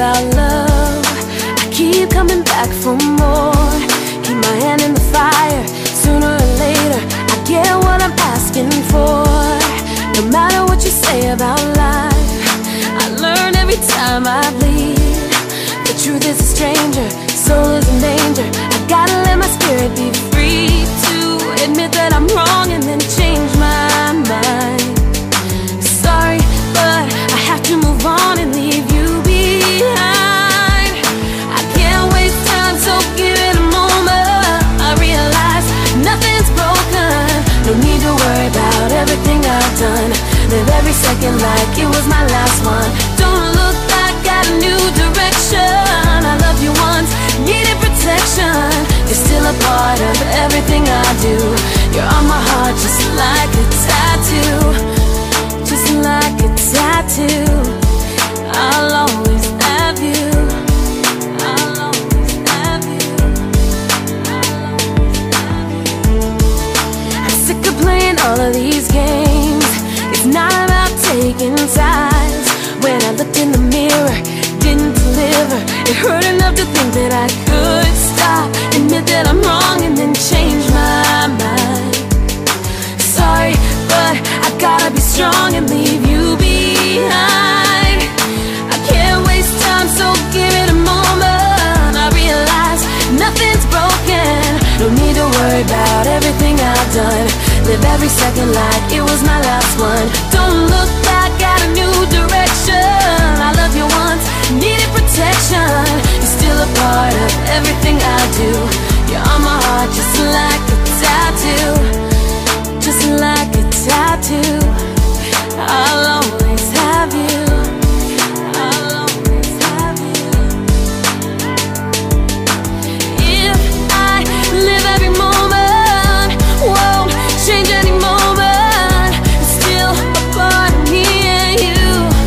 about love, I keep coming back for more. Keep my hand in the fire, sooner or later I get what I'm asking for. No matter what you say about life, I learn every time I bleed. The truth is a stranger, soul is in danger. I gotta let my spirit be free to admit that I'm wrong and then change my mind. Sorry, but I have to move on and leave you behind. I can't waste time, so give it a moment. I realize nothing's broken. No need to worry about everything I've done. Live every second like it was my last one. Don't look back, got a new direction. I loved you once, needed protection. You're still a part of everything I do. You're on my heart just like a tattoo. Just like a tattoo. I'll always have you. I'll always have you. I'll always have you. I'm sick of playing all of these games. It's not about taking sides. When I looked in the mirror, didn't deliver. It hurt enough to think that I could stop, admit that I'm wrong and then change my mind. Sorry, but I gotta be strong and leave you behind. I can't waste time, so give it a moment. I realize nothing's broken. No need to worry about everything I've done. Live every second like it was my last one. Don't look back, got a new direction. I love you once, needed protection. You're still a part of everything I do. You're on my heart just like a tattoo. Just like a tattoo. I'll always have you. I'll always have you. If I live every moment, won't change any moment, it's still a part of me and you.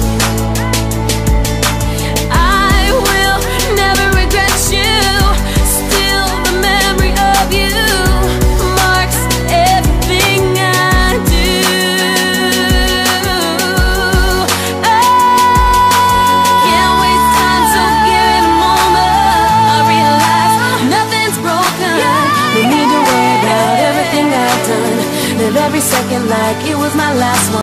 I will never regret you. Still the memory of you marks everything I do. Can't waste time, so give it a moment. I realize nothing's broken. No need to worry about everything I've done. Live every second like it was my last one.